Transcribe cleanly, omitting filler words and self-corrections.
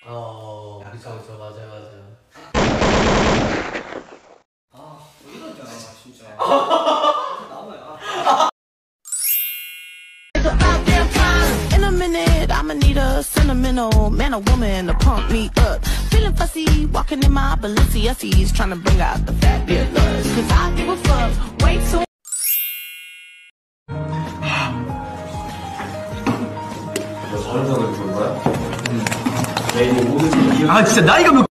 그쵸 그쵸 맞아요 맞아요. 왜 이러냐 진짜. 나와요. In a minute, I'ma need a sentimental man or woman to pump me up. Feeling fussy, walking in my Balenciennes, trying to bring out the fabulous. Cause I give a fuck, way too. 너 서른살을 볼 거야? 내 이거 모든 게 진짜 나이가 몇